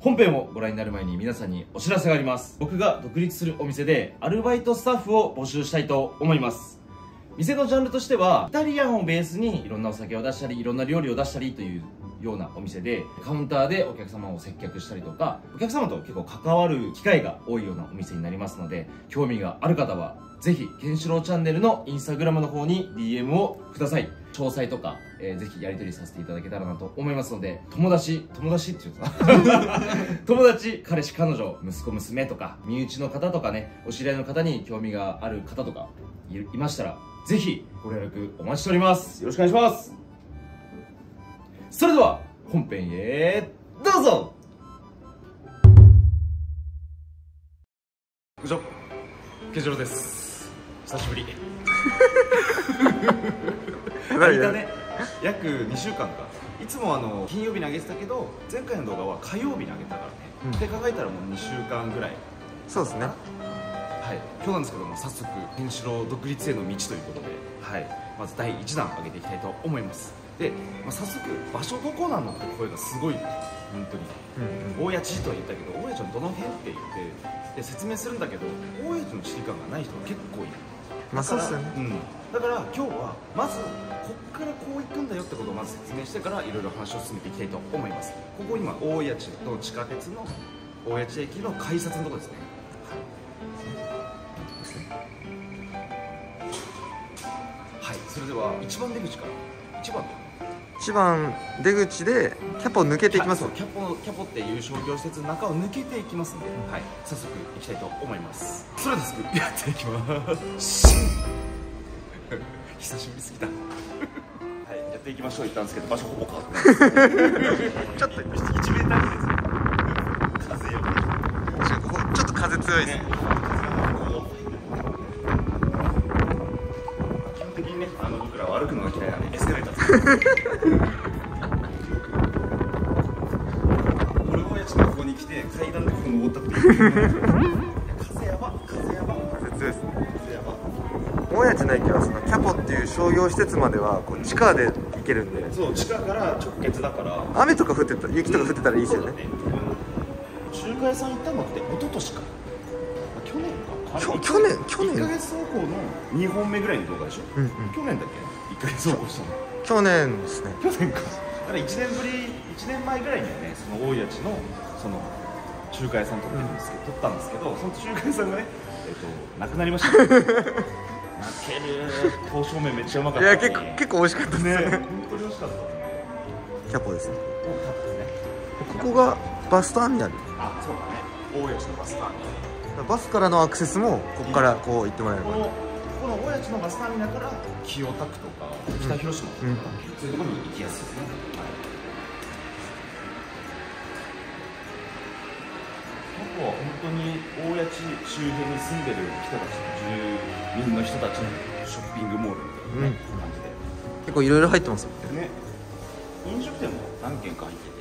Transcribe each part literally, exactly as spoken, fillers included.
本編をご覧になる前に皆さんにお知らせがあります。僕が独立するお店でアルバイトスタッフを募集したいと思います。店のジャンルとしてはイタリアンをベースにいろんなお酒を出したりいろんな料理を出したりというようなお店で、カウンターでお客様を接客したりとか、お客様と結構関わる機会が多いようなお店になりますので、興味がある方はぜひケンシロウチャンネルのインスタグラムの方に ディーエム をください。詳細とか、えー、ぜひやり取りさせていただけたらなと思いますので、友達友達って言うと友達、彼氏、彼女、息子、娘とか身内の方とかね、お知り合いの方に興味がある方とか い, いましたら、ぜひご連絡お待ちしております。よろしくお願いします。それでは本編へどうぞ。こんにちは、ケンシロウです。久しぶり間ね、約にしゅうかんか。いつもあの金曜日に上げてたけど、前回の動画は火曜日に上げたからね、うん、で考えたらもうにしゅうかんぐらい。 そうですね。 はい、今日なんですけども、早速ケンシロウ独立への道ということで、はい、まずだいいちだん上げていきたいと思います。で、まあ、早速場所どこなのって声がすごい、本当に、うんうん、大谷地とは言ったけど、大谷町のどの辺って言ってで説明するんだけど、大谷町の地理感がない人が結構いる。 まあそうですよね、 うん、だから今日はまずこっからこう行くんだよってことをまず説明してから、いろいろ話を進めていきたいと思います。ここ今大谷地の地下鉄の大谷地駅の改札のところですね。はい、それではいちばん出口からいちばんいちばん出口でキャポを抜けていきます。 キャポキャポっていう商業施設の中を抜けていきますので、はい、早速行きたいと思います。それでは早速やっていきます久しぶりすぎたはい、やっていきましょう。言ったんですけど、場所ほぼ変わってないですちょっといちメーターぐらいです。風よここちょっと風強いですね。 基本的にね、あの僕らは歩くのが嫌いなんでエスカレーター使う俺もやちのここに来て階段でここ登ったっていう風やば、風やば、 風強いですね。 風やば。 大谷地の駅はそのキャポっていう商業施設まではこう地下で行けるんで、 そう、地下から直結だから。 雨とか降ってた、雪とか降ってたらいいですよね。 中華屋さん行ったのって一昨年か、去年か。 去去年去年いっかげつ走行のにほんめぐらいの動画でしょ。うん、うん、去年だっけ、いっかげつ走行したの。 去年ですね。 去年か。だからいちねんぶり、いちねんまえぐらいにはね、その大谷地のその中華屋さん撮ってるんですけど、撮ったんですけど、その中華屋さんがね、えっとなくなりました。泣ける。刀削麺めっちゃうまかった。 いや、結構結構美味しかったですね。 本当に美味しかった。 キャポですね。 キャポですね。 ここがバスターミナル。 あ、そうだね。大谷地のバスターミナル。 バスからのアクセスもここからこう行ってもらえれば。 このこの大谷地のバスターミナルから清田区とか北広島とか、うん、そういうところに行きやすいですね。はい、ここは本当に大谷地周辺に住んでる人たち、住民の人たちのショッピングモールみたいな、ね、うん、感じで結構いろいろ入ってますもんね。飲食店も何軒か入ってて、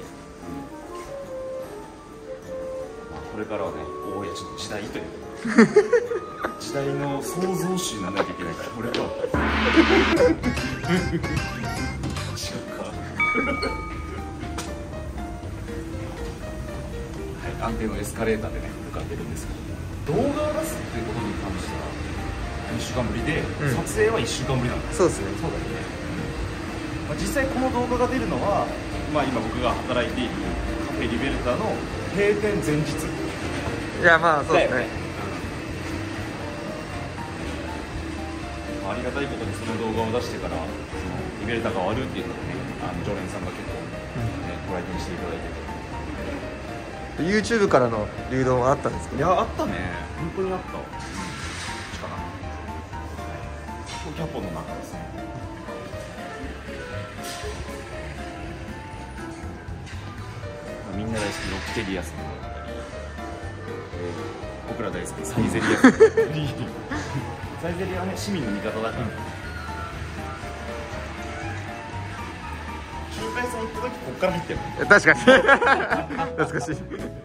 うん、まあ、これからはね、大谷地の時代という時代の創造主にならなきゃいけないから、これは違うかはい、安定のエスカレーターでね向かってるんですけど、動画を出すっていうことに関してはいっしゅうかんぶりで、うん、撮影はいっしゅうかんぶりなんです。 そうですね。 そうだよね。まあ、実際この動画が出るのは、まあ、今僕が働いているカフェリベルタの閉店前日。 いや、まあそうですね。 ありがたいことにその動画を出してから、そのリベルタが終わるっていうのをね、あの常連さんが結構、ね、ご来店していただいてて、 ユーチューブ からの流動はあったんですか？ いや、あったね、本当にあった。こっちかな、キャポの中ですね。みんな大好きロッテリアさんだったり、僕ら大好きサイゼリアさんだったりサイゼリアはね、市民の味方だから、うん、中華屋さん行った時こっから入ってる。 確かに懐かしいし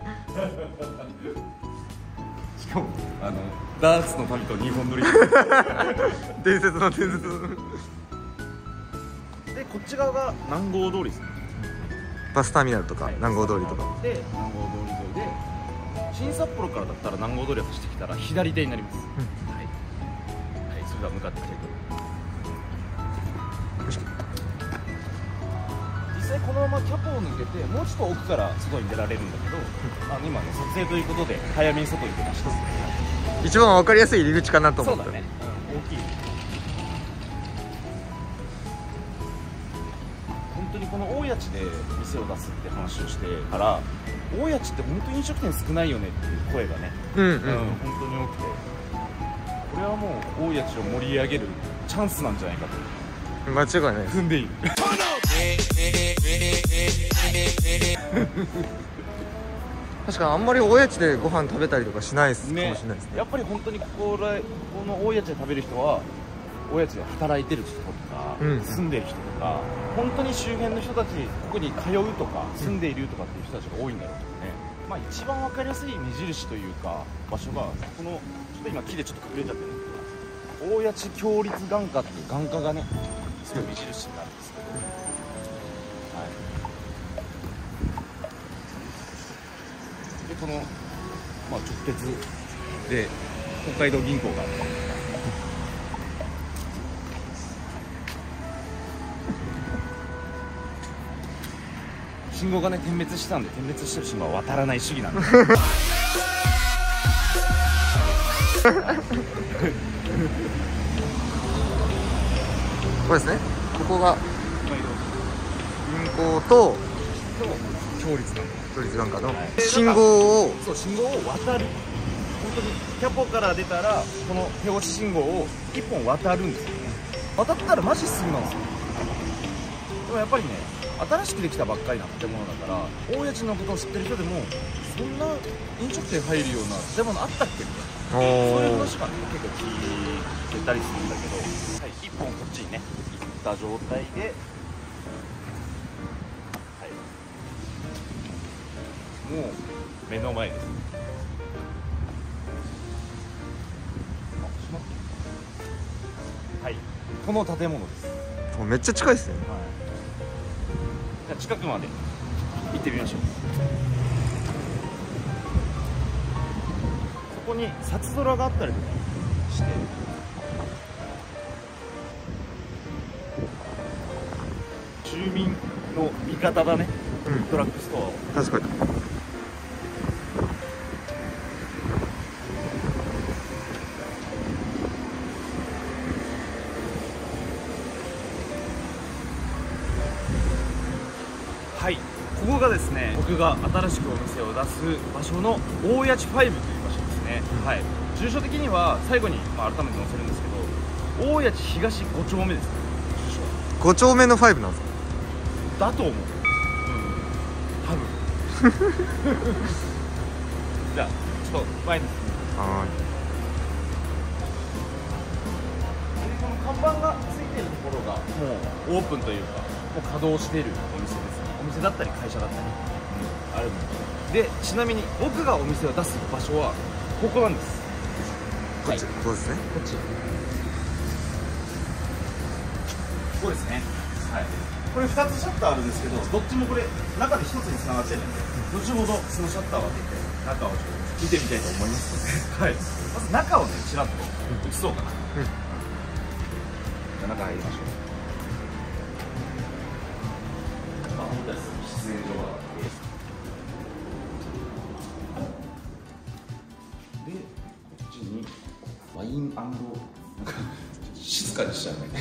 かもあのダーツの旅と日本撮り伝説の伝説ので、こっち側が南郷通りですね。 バスターミナルとか、 はい、 南郷通りとかで南郷通り沿いで新札幌からだったら南郷通りを走ってきたら左手になります、うん、はい、はい、それでは向かってきてください。実際このままキャポを抜けてもうちょっと奥から外に出られるんだけど、うん、あの今ね撮影ということで早めに外に出ました。 一番分かりやすい入り口かなと思って。 そうだね、うん、大きい。本当にこの大谷地で店を出すって話をしてから大谷地って本当に飲食店少ないよねっていう声がね、うんうん、うん、本当に多くて、これはもう大谷地を盛り上げるチャンスなんじゃないかと間違いない踏んでいる確かにあんまり大谷地でご飯食べたりとかしないです、ね、かもしれないですね。 やっぱり本当にここらこの大谷地で食べる人は大谷地で働いてる人とか、うん、住んでる人とか本当に周辺の人たちここに通うとか住んでいるとかっていう人たちが多いんだろうけどね、まあ一番分かりやすい目印というか場所がこのちょっと今木でちょっと隠れちゃってるんですけど大谷地共立眼科っていう眼科がねすごい目印になるんですけど、はい、でこの、まあ、直結で北海道銀行がある。信号がね点滅したんで点滅してる信号は渡らない主義なんでこれですね。ここが銀行と共立眼共立眼科の信号をそう信号を渡る。本当にキャポから出たらこの手押し信号をいっぽん渡るんですよね。渡ったらマジすぐなんですよ。でもやっぱりね新しくできたばっかりな建物だから大谷地のことを知ってる人でもそんな飲食店入るような建物あったっけみたいなそういう話がね結構聞いてたりするんだけど、はい、いっぽんこっちにね行った状態で、はい、もう目の前です。はい、この建物です。 めっちゃ近いですね。はい、 近くまで行ってみましょう。そこに札空があったりとかして住民の味方だね、うん、ドラッグストアを。 確かにはい、ここがですね僕が新しくお店を出す場所の大谷地ファイブという場所ですね、うん、はい、住所的には最後に、まあ、改めて載せるんですけど大谷地東ご丁目ですね。住所はご丁目のファイブなんですか。 だと思う、うん、多分じゃあちょっと前に進みます。はい、この看板がついてるところがもうオープンというかもう稼働しているお店ですね。お店だったり会社だったり、うん、あるので、ちなみに僕がお店を出す場所はここなんです。 こっち、はい、ここですね。 こっちここですね。はい、これふたつシャッターあるんですけどどっちもこれ中でひとつにつながってるんで後ほどそのシャッターを開けて中をちょっと見てみたいと思いますので、はい、まず中をねちらっと映そうかな、うん、じゃあ中入りましょう。出演所があってでこっちにワイン&なんか静かにしちゃうね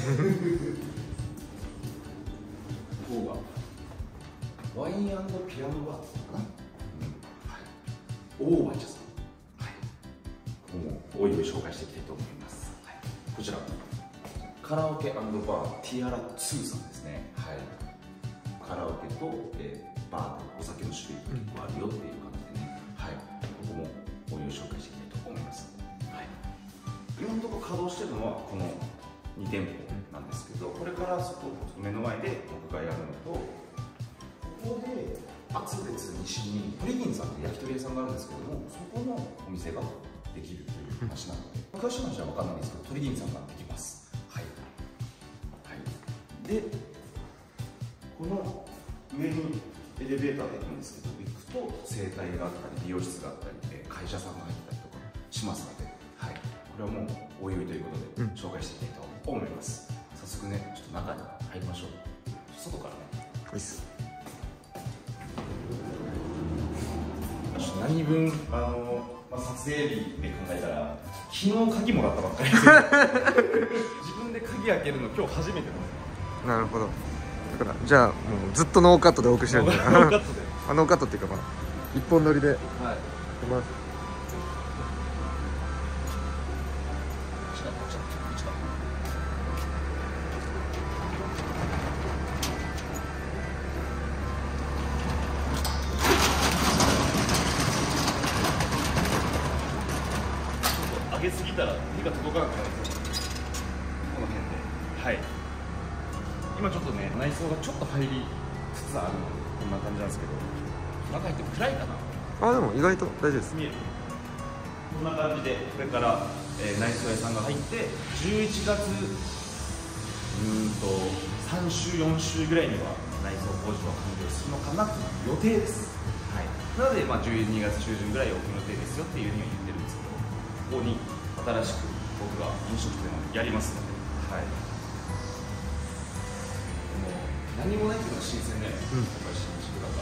ここがワイン&ピアノバーかな、うん、はい、大町さん、はい、ここもおいおい紹介していきたいと思います、はい、こちらカラオケ&バーティアラツーさんですね。はい、カラオケと、えー、バーでお酒の種類が結構あるよっていう感じでね、はい、ここもお湯を紹介していきたいと思います、はい、今のところ稼働してるのはこのに店舗なんですけどこれからそこ目の前で僕がやるのとここで厚別西にプリギンさんって焼き鳥屋さんがあるんですけどもそこのお店ができるという話なので詳しい話は分かんないんですけどトリギンさんができます。はい、はい、でこの上にエレベーターで行くんですけど、行くと整体があったり美容室があったり、会社さんが入ったりとかしますので、はい、これはもうおいおいということで紹介していきたいと思います。早速ね、ちょっと中に入りましょう。外からね。 おいっす。 何分あの、まあ、撮影日で考えたら昨日鍵もらったばっかりです自分で鍵開けるの今日初めてです。 なるほど。だからじゃあもうずっとノーカットでお送りしてるんだノーカットであノーカットっていうかまあ一本撮りで、はい、まあ上げすぎたら手が届かなくなるんですよ、この辺で。はい、今ちょっとね内装がちょっと入りつつあるのでこんな感じなんですけど、中入っても暗いかな。 あでも意外と大丈夫です。 見える。こんな感じでこれから、えー、内装屋さんが入ってじゅういちがつうーんとさん週よん週ぐらいには内装工事は完了するのかなという予定です。はい、なので、まあ、じゅうにがつ中旬ぐらいオープン予定ですよっていうふうには言ってるんですけど、ここに新しく僕が飲食店をやりますので、はい、もう何もないっていうのが新鮮で、うん、やっぱり新宿だから。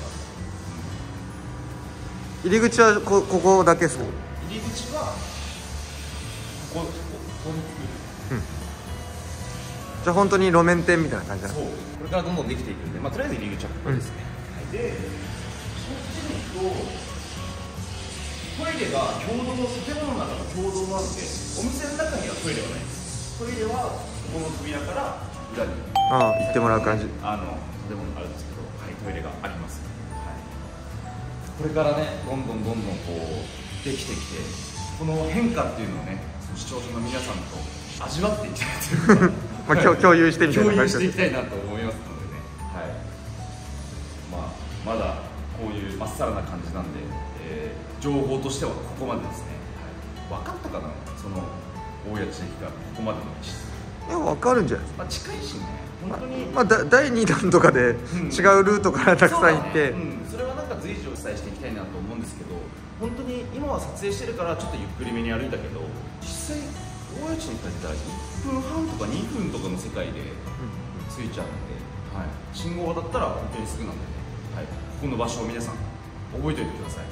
入り口はこここだけですか？ 入り口はここ、ここに作る、うん、 じゃあ本当に路面店みたいな感じなんですか？ そう、これからどんどんできていくんで、まあ、とりあえず入り口はここですね、うん、でそっちに行くとトイレが共同の建物の中の共同なので、お店の中にはトイレはないです。トイレはここの扉から裏にああ行ってもらう感じ、 あの建物があるんですけど、はい、トイレがあります、はい、これからねどんどんどんどんこうできてきて、この変化っていうのをね視聴者の皆さんと味わっていきたいというかまあ共共有してみたいな共有していきたいなと思いますのでね、はい、まあ、まだこういうまっさらな感じなんで、えー、情報としてはここまでですね、はい、分かったかな、その大谷地駅からここまでの道筋。 いや分かるんじゃないですか、 まあ、近いしね、本当に、 まあ、だだいにだんとかで違うルートからたくさん行って、 うん、そ, ねうん、それはなんか随時お伝えしていきたいなと思うんですけど、本当に今は撮影してるからちょっとゆっくりめに歩いたけど、実際大谷地に帰ったらいっぷんはんとかにふんとかの世界で着いちゃうので、はい、信号だったら本当にすぐなんでね、はい、ここの場所を皆さん覚えておいてください。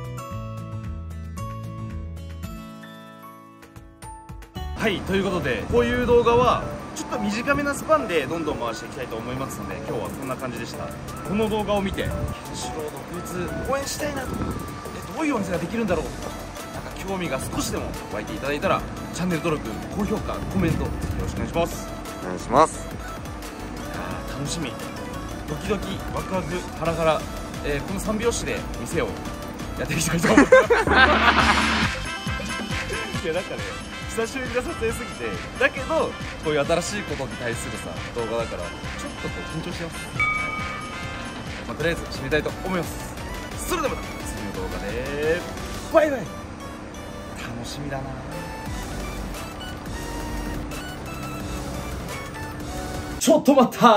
はい、ということでこういう動画はちょっと短めなスパンでどんどん回していきたいと思いますので、今日はこんな感じでした。この動画を見てケンシロウ独立応援したいなと、えどういうお店ができるんだろうとか、なんか興味が少しでも湧いていただいたらチャンネル登録、高評価、コメントぜひよろしくお願いします。 お願いします。 いや楽しみ、ドキドキ、ワクワク、ハラハラ、えー、この三拍子で店をやっていきたいと思いますいやなんかね、久しぶりの撮影すぎて、だけどこういう新しいことに対するさ動画だからちょっとこう緊張してます、まあ、とりあえず締めたいと思います。それではまた次の動画でバイバイ。楽しみだな。ちょっと待った、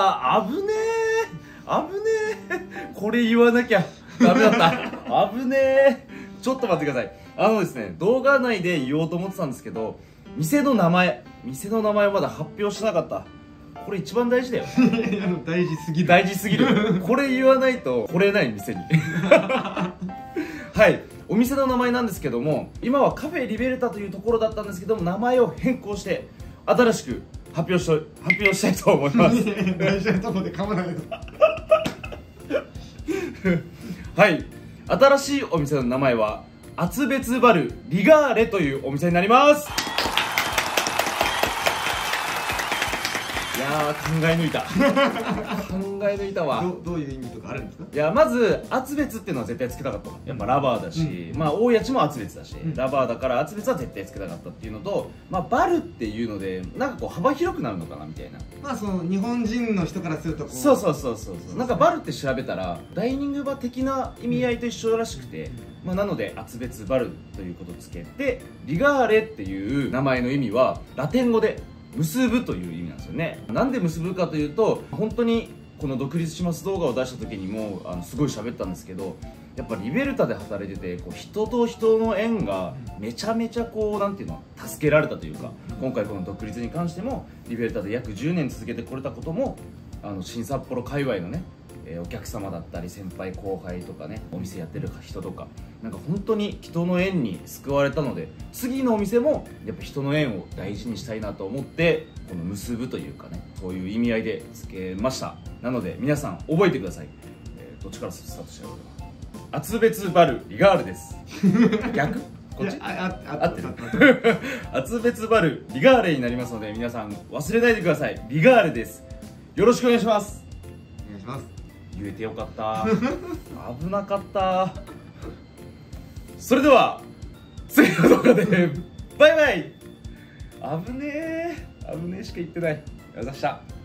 危ねえ危ねえこれ言わなきゃダメだった危ねえ。ちょっと待ってください。あのですね、動画内で言おうと思ってたんですけど、店の名前店の名前をまだ発表しなかった。これ一番大事だよ大事すぎる大事すぎるこれ言わないと来れない店にはい、お店の名前なんですけども、今はカフェリベルタというところだったんですけども、名前を変更して新しく発表しと発表したいと思います大事なとこで噛まないとはい、新しいお店の名前は厚別バルリガーレというお店になります。いやー考え抜いた考え抜いたわ。 ど, どういう意味とかあるんですか？ いやまず厚別っていうのは絶対つけたかったの。やっぱラバーだし、うん、まあ大谷地も厚別だし、うん、ラバーだから厚別は絶対つけたかったっていうのと、まあバルっていうのでなんかこう幅広くなるのかなみたいな。 まあその日本人の人からするとこう、 そうそうそうそうそう、なんかバルって調べたらダイニングバー的な意味合いと一緒らしくて、まあ、なので厚別バルということをつけて、リガーレっていう名前の意味はラテン語で結ぶという意味なんですよね。なんで結ぶかというと、本当にこの独立します動画を出した時にもあのすごい喋ったんですけど、やっぱリベルタで働いててこう人と人の縁がめちゃめちゃこうなんていうの助けられたというか、今回この独立に関してもリベルタで約じゅうねん続けてこれたこともあの新札幌界隈のね、えーお客様だったり先輩後輩とかね、お店やってる人とかなんか本当に人の縁に救われたので、次のお店もやっぱ人の縁を大事にしたいなと思ってこの結ぶというかね、そういう意味合いでつけました。なので皆さん覚えてください。えーどっちからスタートしようかな。厚別バルリガールです逆こっちあ合ってる厚別バルリガーレになりますので、皆さん忘れないでください。リガーレです。よろしくお願いします。 お願いします。 言えてよかった危なかった。それでは次の動画でバイバイ。危ねえ危ねえしか言ってない。ありがとうございました。